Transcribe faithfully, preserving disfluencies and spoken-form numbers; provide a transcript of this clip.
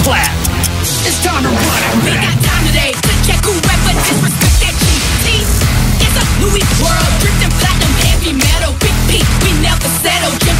clap. It's time to run it We back. got time today to check whoever disrespect that G T. It's a Louis world, dripped in platinum, heavy metal, big P. We never settle.